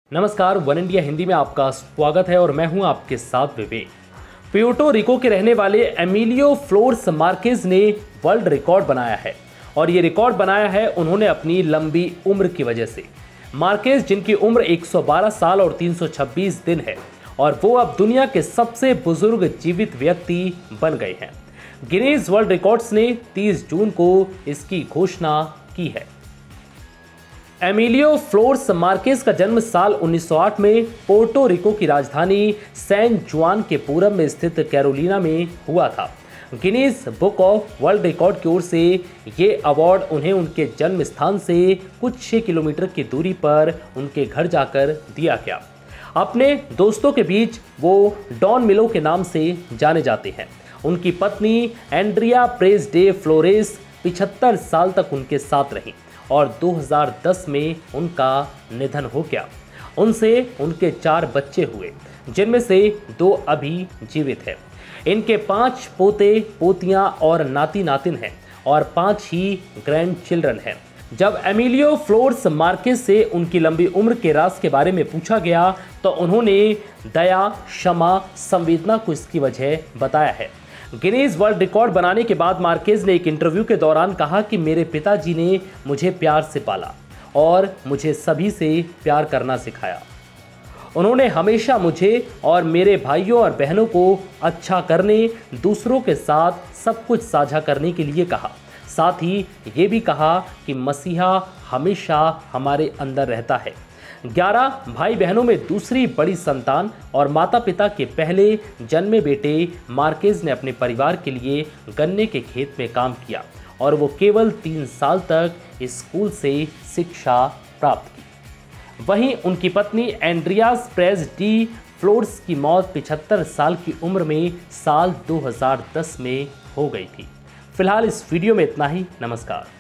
नमस्कार, one India Hindi में आपका स्वागत है और मैं हूं आपके साथ विवेक। प्यूर्टो रिको के रहने वाले एमिलियो फ्लोरेस मार्केज ने वर्ल्ड रिकॉर्ड बनाया है और ये रिकॉर्ड बनाया है उन्होंने अपनी लंबी उम्र की वजह से। मार्केज, जिनकी उम्र 112 साल और 326 दिन है और वो अब दुनिया के सबसे बुजुर्ग जीवित व्यक्ति बन गए हैं। गिनीज वर्ल्ड रिकॉर्ड्स ने 30 जून को इसकी घोषणा की है। एमिलियो फ्लोरेस मार्केज का जन्म साल 1908 में पोर्टो रिको की राजधानी सैन जुआन के पूरब में स्थित कैरोलिना में हुआ था। Guinness Book of World Record की ओर से ये अवार्ड उन्हें उनके जन्म स्थान से कुछ 6 किलोमीटर की दूरी पर उनके घर जाकर दिया गया। अपने दोस्तों के बीच वो डॉन मिलो के नाम से जाने जाते हैं। उनकी पत्नी एंड्रिया प्रेस डे फ्लोरेस 75 साल तक उनके साथ रहीं और 2010 में उनका निधन हो गया। उनसे उनके 4 बच्चे हुए, जिनमें से 2 अभी जीवित हैं। इनके 5 पोते पोतियां और नाती नातिन हैं और 5 ही ग्रैंड चिल्ड्रन हैं। जब एमिलियो फ्लोरेस मार्केज से उनकी लंबी उम्र के राज के बारे में पूछा गया तो उन्होंने दया, क्षमा, संवेदना को इसकी वजह बताया है। गिनीज वर्ल्ड रिकॉर्ड बनाने के बाद मार्केज ने एक इंटरव्यू के दौरान कहा कि मेरे पिताजी ने मुझे प्यार से पाला और मुझे सभी से प्यार करना सिखाया। उन्होंने हमेशा मुझे और मेरे भाइयों और बहनों को अच्छा करने, दूसरों के साथ सब कुछ साझा करने के लिए कहा। साथ ही ये भी कहा कि मसीहा हमेशा हमारे अंदर रहता है। 11 भाई बहनों में दूसरी बड़ी संतान और माता पिता के पहले जन्मे बेटे मार्केज ने अपने परिवार के लिए गन्ने के खेत में काम किया और वो केवल 3 साल तक स्कूल से शिक्षा प्राप्त की। वहीं उनकी पत्नी एंड्रियास प्रेस डी फ्लोरेस की मौत 75 साल की उम्र में साल 2010 में हो गई थी। फिलहाल इस वीडियो में इतना ही। नमस्कार।